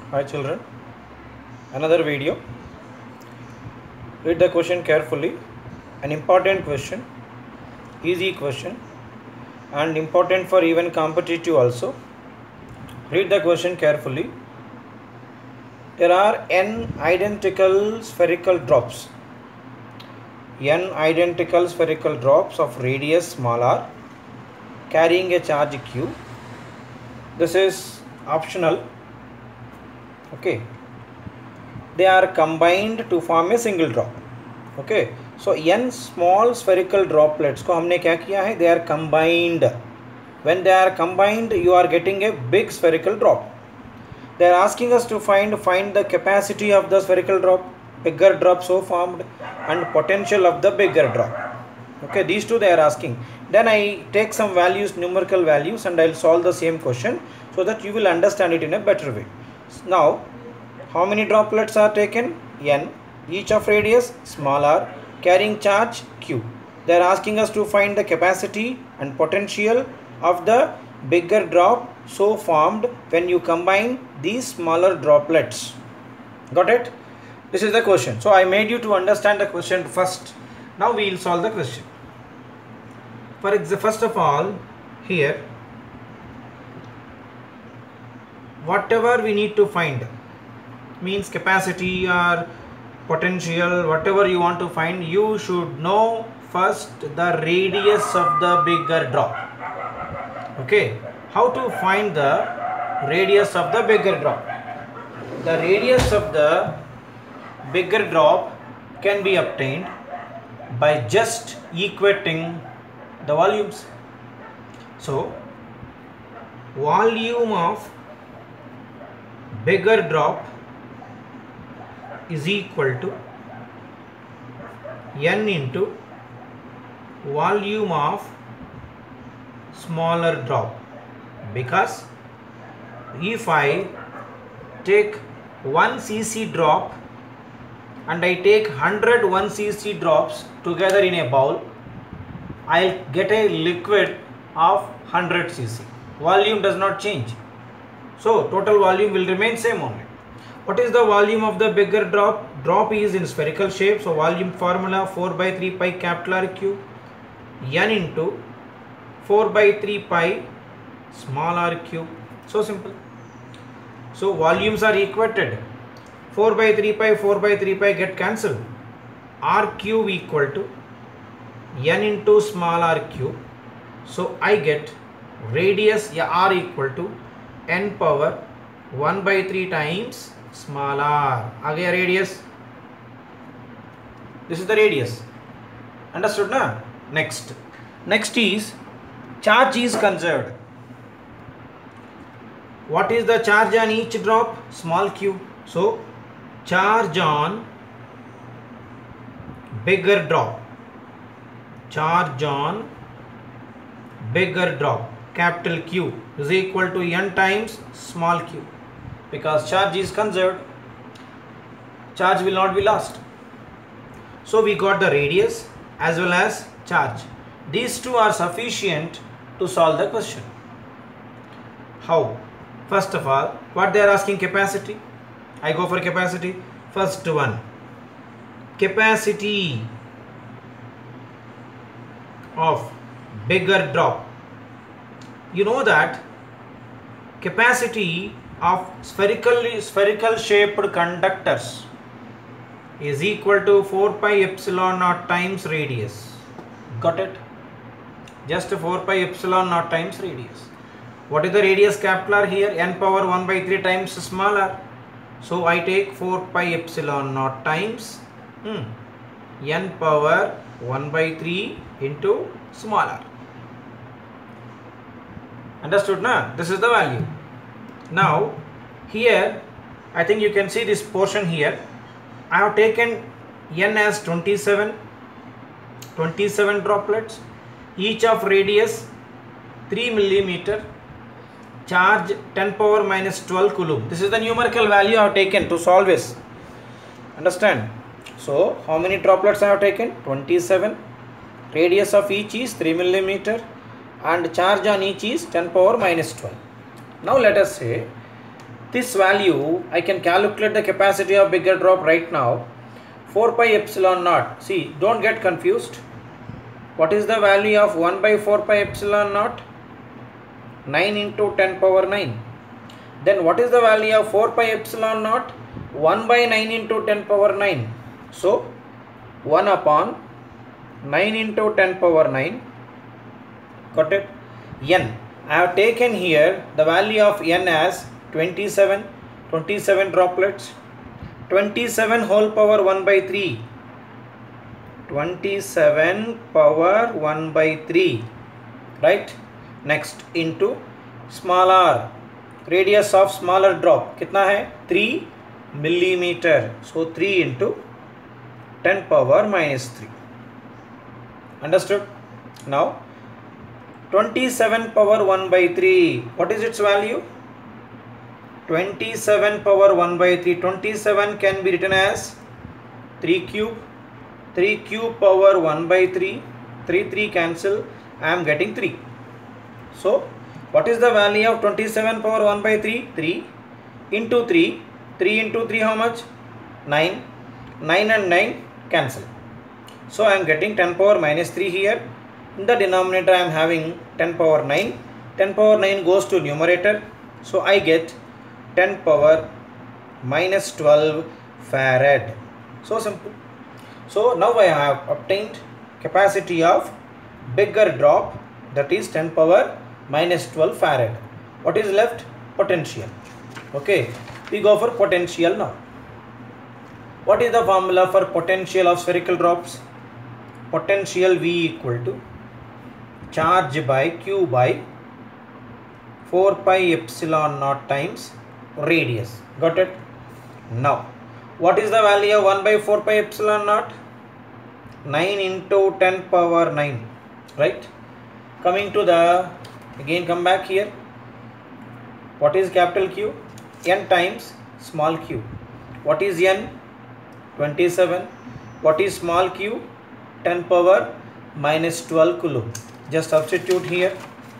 Hi children, another video. Read the question carefully. An important question, easy question, and important for even competitive also. Read the question carefully. There are n identical spherical drops. N identical spherical drops of radius small r carrying a charge q. This is optional. Okay. They are combined to form a single drop. Okay, so n small spherical droplets को हमने क्या किया है? They are combined. When they are combined, you are getting a big spherical drop. They are asking us to find the capacity of the spherical drop, bigger drop so formed, and potential of the bigger drop. Okay, these two they are asking. Then I take some values, numerical values, and I'll solve the same question so that you will understand it in a better way. Now, how many droplets are taken? N, each of radius small r, carrying charge q. They are asking us to find the capacity and potential of the bigger drop so formed when you combine these smaller droplets. Got it? This is the question. So I made you to understand the question first. Now we will solve the question. First of all, here, whatever we need to find, means capacity or potential, whatever you want to find, you should know first the radius of the bigger drop. Okay, how to find the radius of the bigger drop? The radius of the bigger drop can be obtained by just equating the volumes. So, volume of bigger drop is equal to n into volume of smaller drop, because if I take 1 cc drop and I take 100 1 cc drops together in a bowl, I'll get a liquid of 100 cc. Volume does not change, so total volume will remain same only. What is the volume of the bigger drop? Drop is in spherical shape, so volume formula 4 by 3 pi capital R cube n into 4 by 3 pi small r cube. So simple. So volumes are equated. 4 by 3 pi get cancelled. R cube equal to n into small r cube. So I get radius r equal to n power 1 by 3 times small r. आ गया radius. This is the radius. Understood na? Next is charge is conserved. What is the charge on each drop? Small q. So charge on bigger drop. Charge on bigger drop, capital Q, is equal to n times small q, because charge is conserved. Charge will not be lost. So we got the radius as well as charge. These two are sufficient to solve the question. How? First of all, what they are asking? Capacity. I go for capacity. First one, capacity of bigger drop. You know that capacity of spherical shaped conductors is equal to 4 pi epsilon naught times radius. Got it? Just 4 pi epsilon naught times radius. What is the radius capital R here? N power 1 by 3 times small r. So I take 4 pi epsilon naught times n power 1 by 3 into small r. Understood na? This is the value. Now here I think you can see this portion here. I have taken n as 27 droplets, each of radius 3 millimeter, charge 10 power minus 12 coulomb. This is the numerical value I have taken to solve this. Understand? So how many droplets I have taken? 27. Radius of each is 3 millimeter and charge on each is 10 power minus 12. Now let us say this value, I can calculate the capacity of bigger drop right now. 4 pi epsilon naught. See, don't get confused. What is the value of 1 by 4 pi epsilon naught? 9 into 10 power 9. Then what is the value of 4 pi epsilon naught? 1 by 9 into 10 power 9. So 1 upon 9 into 10 power 9. Got it? N. I have taken here the value of n as 27 droplets. 27 whole power 1 by 3. 27 power 1 by 3. Right? Next into small r. Radius of smaller drop. कितना है? 3 millimeter. So 3 into 10 power minus 3. Understood? Now 27 power 1 by 3. What is its value? 27 power 1 by 3. 27 can be written as 3 cube. 3 cube power 1 by 3. 3 cancel. I am getting 3. So what is the value of 27 power 1 by 3? 3 into 3. 3 into 3 how much? 9. 9 and 9 cancel. So I am getting 10 power minus 3 here. In the denominator I am having 10 power 9. 10 power 9 goes to numerator. So I get 10 power minus 12 farad. So simple. So now I have obtained capacity of bigger drop, that is 10 power minus 12 farad. What is left? Potential. Okay, we go for potential now. What is the formula for potential of spherical drops? Potential V equal to charge by Q by 4 pi epsilon naught times radius. Got it? Now what is the value of 1 by 4 pi epsilon naught? 9 into 10 power 9. Right? Coming to the, again come back here. What is capital Q? N times small q. What is N? 27. What is small q? 10 power minus 12 coulomb. Just substitute here.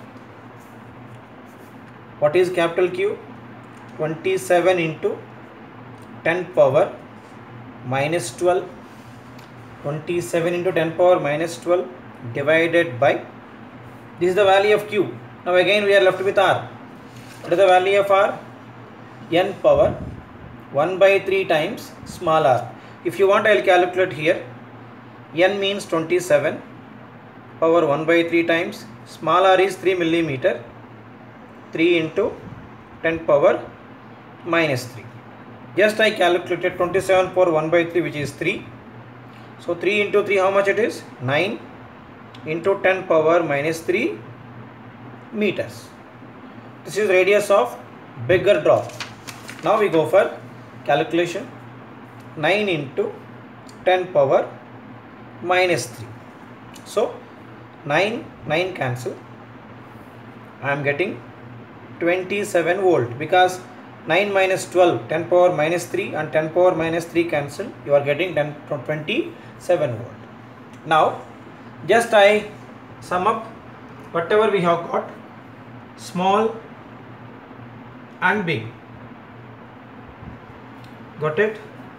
What is capital Q? 27 into 10 power minus 12. 27 into 10 power minus 12 divided by, this is the value of Q. Now again we are left with R. What is the value of R? N power 1 by 3 times small r. If you want, I will calculate here. N means 27 power 1 by 3 times small r is 3 millimeter. 3 into 10 power minus 3. Just I calculated 27 power 1 by 3, which is 3. So 3 into 3 how much it is? 9 into 10 power minus 3 meters. This is radius of bigger drop. Now we go for calculation. 9 into 10 power minus 3. So 9 cancel. I am getting 27 volt, because 9 minus 12, 10 power minus 3 and 10 power minus 3 cancel. You are getting 27 volt. Now just I sum up whatever we have got, small and big. Got it?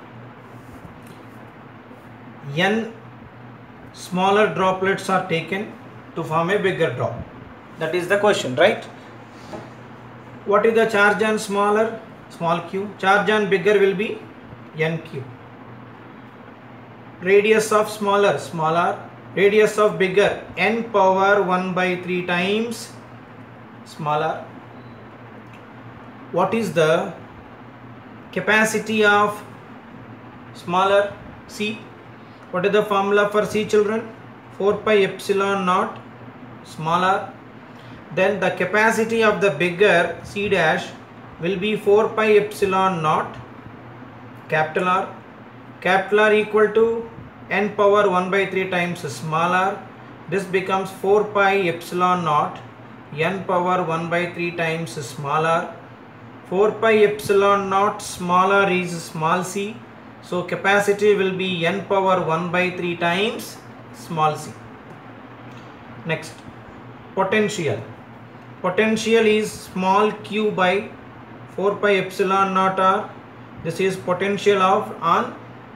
N smaller droplets are taken to form a bigger drop. That is the question, right? What is the charge on smaller? Small q. Charge on bigger will be nq. Radius of smaller, small r. Radius of bigger, n power 1 by 3 times small r. What is the capacity of smaller? C. What is the formula for C, children? 4 pi epsilon naught small r. Then the capacity of the bigger C dash will be 4 pi epsilon naught capital R. Capital R equal to n power 1 by 3 times small r. This becomes 4 pi epsilon naught n power 1 by 3 times small r. 4 pi epsilon naught small r is small c. So capacity will be n power 1 by 3 times small c. Next, potential. Potential is small q by 4 pi epsilon naught r. This is potential of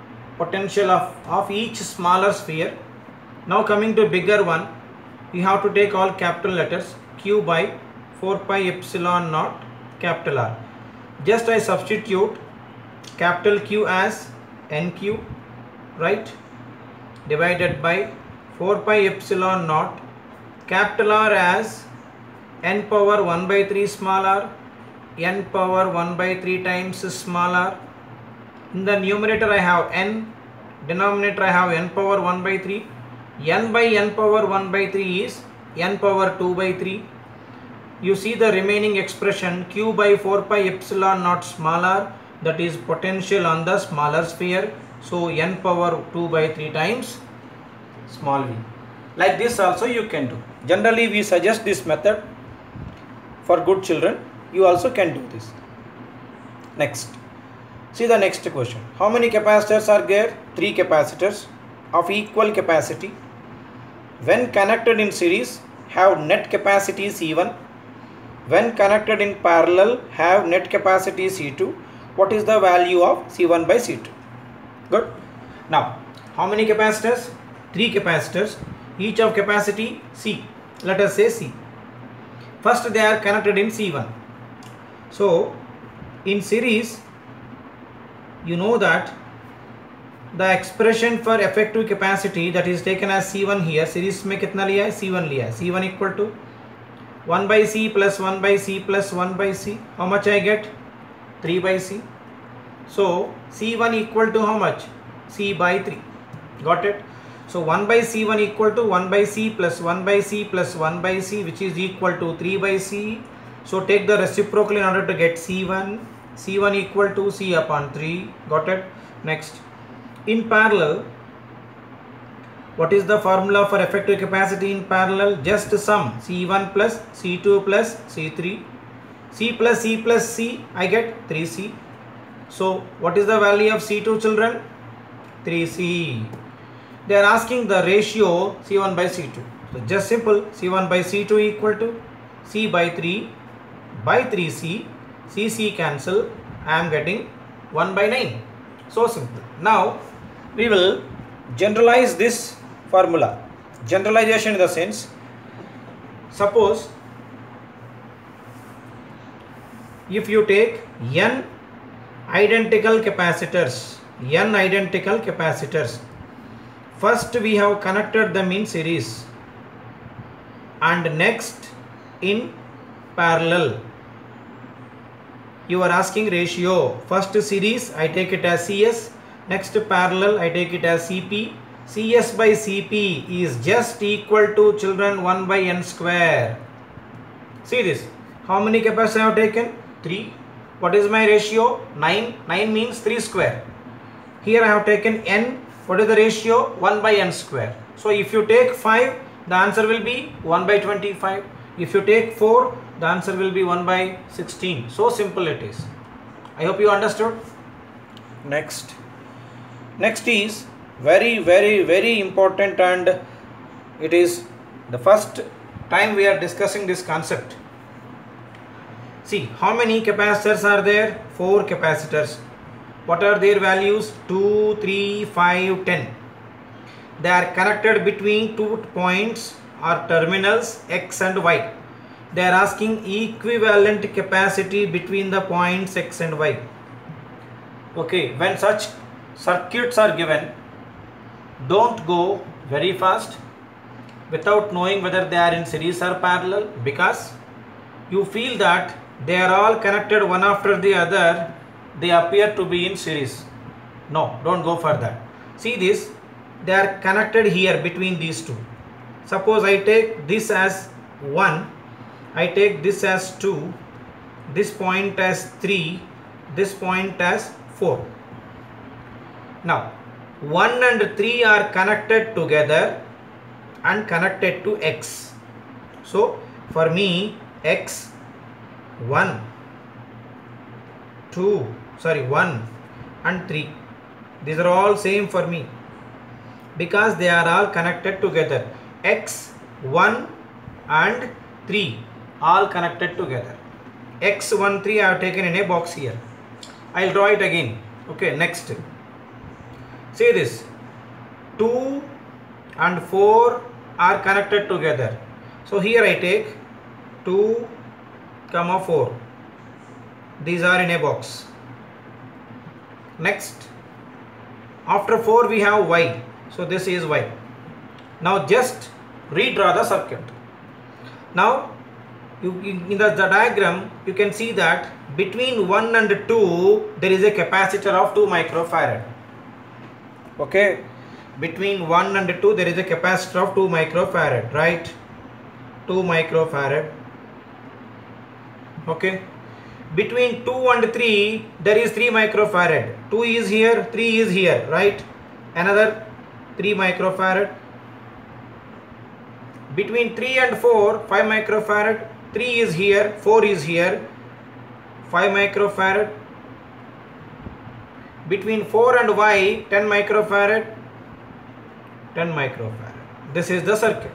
each smaller sphere. Now coming to bigger one, we have to take all capital letters, q by 4 pi epsilon naught capital R. Just I substitute capital Q as nq, right, divided by 4 pi epsilon naught capital R as n power 1 by 3 small r, n power 1 by 3 times small r. In the numerator I have n, denominator I have n power 1 by 3. N by n power 1 by 3 is n power 2 by 3. You see the remaining expression q by 4 pi epsilon naught small r, that is potential on the smaller sphere. So n power 2 by 3 times small v. Like this also you can do. Generally we suggest this method for good children. You also can do this. Next, see the next question. How many capacitors are there? 3 capacitors of equal capacity. When connected in series, have net capacity C1. When connected in parallel, have net capacity C2. What is the value of C1 by C2? Good. Now, how many capacitors? 3 capacitors, each of capacity C. Let us say C. First they are connected in C1. So, in series, you know that the expression for effective capacity, that is taken as C1 here, series में कितना लिया है? C1 लिया है. C1 equal to 1 by C plus 1 by C plus 1 by C. How much I get? 3 by C. So C1 equal to how much? C by 3. Got it? So 1 by C1 equal to 1 by C plus 1 by C plus 1 by C, which is equal to 3 by C. So take the reciprocal in order to get C1. C1 equal to C upon 3. Got it? Next, in parallel, what is the formula for effective capacity in parallel? Just sum C1 plus C2 plus C3. C plus C plus C, I get 3C. So what is the value of C2, children? 3C. They are asking the ratio C1 by C2. So just simple, C1 by C2 equal to C by 3 by 3C. CC cancel. I am getting 1 by 9. So simple. Now we will generalize this formula. Generalization in the sense, suppose if you take n identical capacitors, first we have connected them in series and next in parallel. You are asking ratio. First series I take it as CS, next parallel I take it as CP. CS by CP is just equal to, children, 1 by n square. See this. How many capacitors I have taken? 3. What is my ratio? 9. 9 means 3 square. Here I have taken n. What is the ratio? 1 by n square. So if you take 5, the answer will be 1 by 25. If you take 4, the answer will be 1 by 16. So simple it is. I hope you understood. Next is very important, and it is the first time we are discussing this concept. See, how many capacitors are there? 4 capacitors. What are their values? 2, 3, 5, 10. They are connected between 2 points or terminals X and Y. They are asking equivalent capacity between the points X and Y. Okay, when such circuits are given, don't go very fast without knowing whether they are in series or parallel, because you feel that they are all connected one after the other, they appear to be in series. No, don't go for that. See this, they are connected here between these two. Suppose I take this as 1, I take this as 2, this point as 3, this point as 4. Now 1 and 3 are connected together and connected to X. So for me, X 1 and 3, these are all same for me because they are all connected together. X 1 and 3 all connected together. X13 I have taken in a box here. I'll draw it again. Okay, next. See this. 2 and 4 are connected together. So here I take 2, 4. These are in a box. Next. After 4 we have Y. So this is Y. Now just redraw the circuit. Now in the diagram you can see that between 1 and 2 there is a capacitor of 2 microfarad. Okay, between 1 and 2 there is a capacitor of 2 microfarad, right? 2 microfarad. Okay, between 2 and 3 there is 3 microfarad. 2 is here, 3 is here, right? Another 3 microfarad. Between 3 and 4, 5 microfarad. 3 is here, 4 is here, 5 microfarad. Between 4 and Y, 10 microfarad, 10 microfarad. This is the circuit.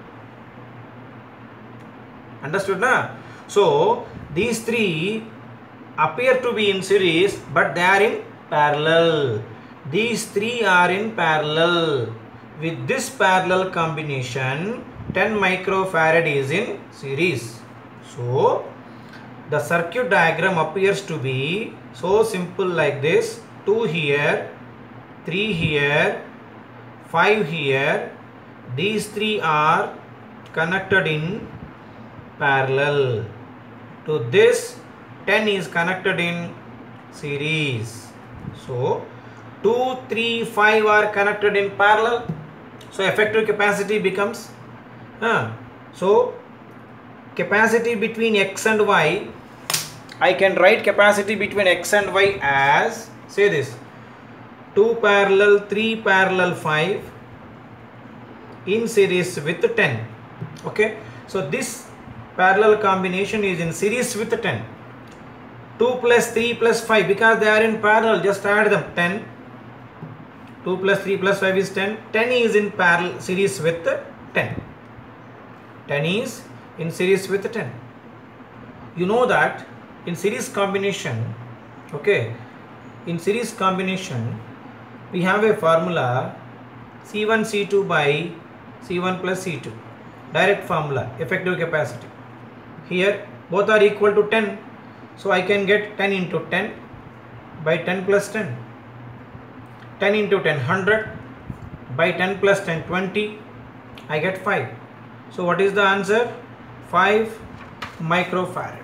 Understood na? So these three appear to be in series, but they are in parallel. These three are in parallel. With this parallel combination, 10 microfarad is in series. So the circuit diagram appears to be so simple like this. 2 here, 3 here, 5 here. These three are connected in parallel. To this, 10 is connected in series. So 2, 3, 5 are connected in parallel. So effective capacity becomes so capacity between X and Y, I can write capacity between X and Y as, say this, 2 parallel, 3 parallel, 5 in series with 10. Okay, so this parallel combination is in series with 10. 2 plus 3 plus 5, because they are in parallel, just add them, 10. 2 plus 3 plus 5 is 10. 10 is in parallel series with 10. 10 is in series with 10. You know that in series combination, okay, in series combination we have a formula C1 C2 by C1 plus C2, direct formula, effective capacity. Here both are equal to 10, so I can get 10 into 10 by 10 plus 10. 10 into 10, 100, by 10 plus 10, 20, I get 5. So what is the answer? 5 microfarad.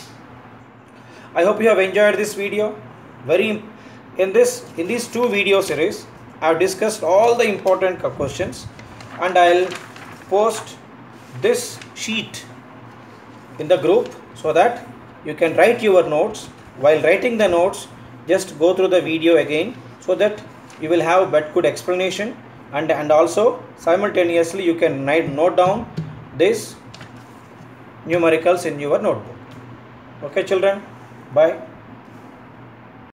I hope you have enjoyed this video. In these two video series, I have discussed all the important questions, and I'll post this sheet in the group so that you can write your notes. While writing the notes, just go through the video again so that you will have a good explanation, and also simultaneously you can note down these numericals in your notebook. Okay children, bye.